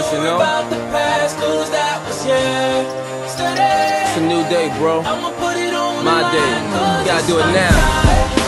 you know? It's a new day, bro. My day. You gotta do it now.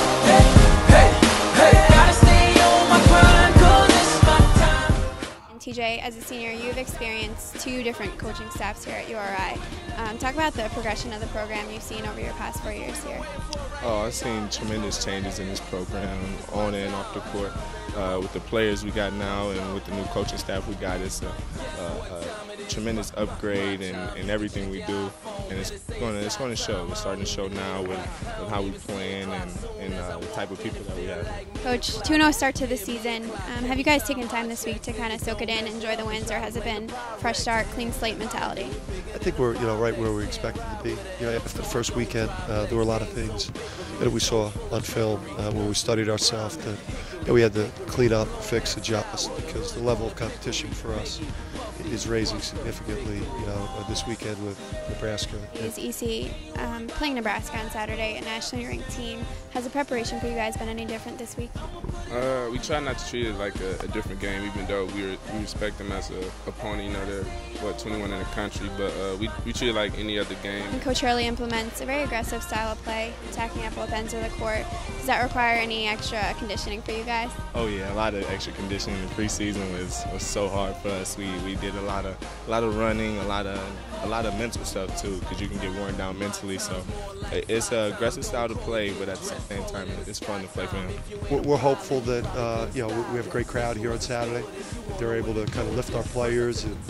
TJ, as a senior, you've experienced 2 different coaching staffs here at URI. Talk about the progression of the program you've seen over your past 4 years here. Oh, I've seen tremendous changes in this program, on and off the court. With the players we got now and with the new coaching staff we got, it's a tremendous upgrade in everything we do, and it's going to show. It's starting to show now with how we playing and the type of people that we have. Coach, 2-0 start to the season. Have you guys taken time this week to kind of soak it in, enjoy the wins, or has it been fresh start, clean slate mentality? I think we're right where we expected to be. After the first weekend, there were a lot of things that we saw on film when we studied ourselves that we had to clean up, fix, adjust, because the level of competition for us is raising significantly. This weekend with Nebraska. Is EC playing Nebraska on Saturday, a nationally ranked team? Has the preparation for you guys been any different this week? We try not to treat it like a different game, even though we respect them as an opponent. They're 21 in the country, but we treat it like any other game. And Coach Hurley implements a very aggressive style of play, attacking at both ends of the court. Does that require any extra conditioning for you guys? Oh yeah, a lot of extra conditioning. The preseason was so hard for us. We did a lot of running, a lot of mental stuff too, because you can get worn down mentally. So it's an aggressive style to play, but at the same time, it's fun to play for them. We're hopeful that we have a great crowd here on Saturday. That they're able to kind of lift our players and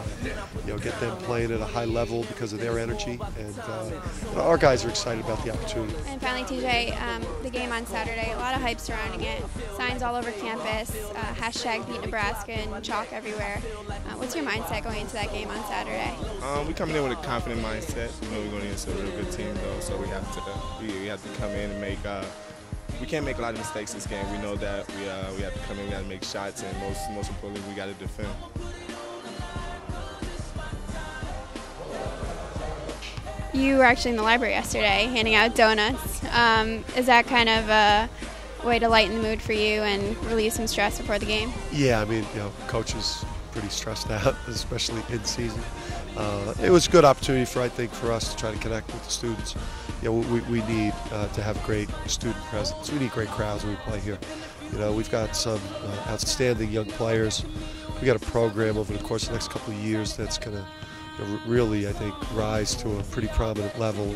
get them playing at a high level because of their energy. And our guys are excited about the opportunity. And finally, TJ, the game on Saturday, a lot of hype surrounding it. Signs all over campus, hashtag beat Nebraska and chalk everywhere. What's your mindset going into that game on Saturday? We coming in with a confident mindset. We're going against a real good team though, so we have to come in and make. We can't make a lot of mistakes this game. We know that we have to come in, we got to make shots, and most importantly, we got to defend. You were actually in the library yesterday handing out donuts. Is that kind of a way to lighten the mood for you and relieve some stress before the game? Yeah, I mean, Coach is pretty stressed out, especially in season. It was a good opportunity for us to try to connect with the students. We need to have great student presence. We need great crowds when we play here. We've got some outstanding young players. We got a program over the course of the next couple of years that's going to really, I think, rise to a pretty prominent level.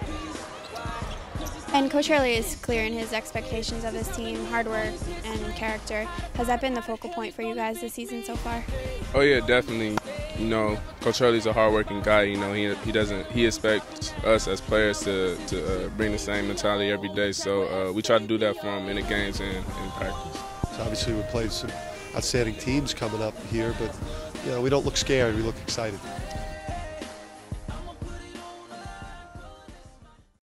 And Coach Hurley is clear in his expectations of his team, hard work and character. Has that been the focal point for you guys this season so far? Oh yeah, definitely. Coach Hurley's a hard-working guy. He expects us as players to bring the same mentality every day. So we try to do that for him in the games and in practice. So obviously, we're playing some outstanding teams coming up here, but we don't look scared. We look excited.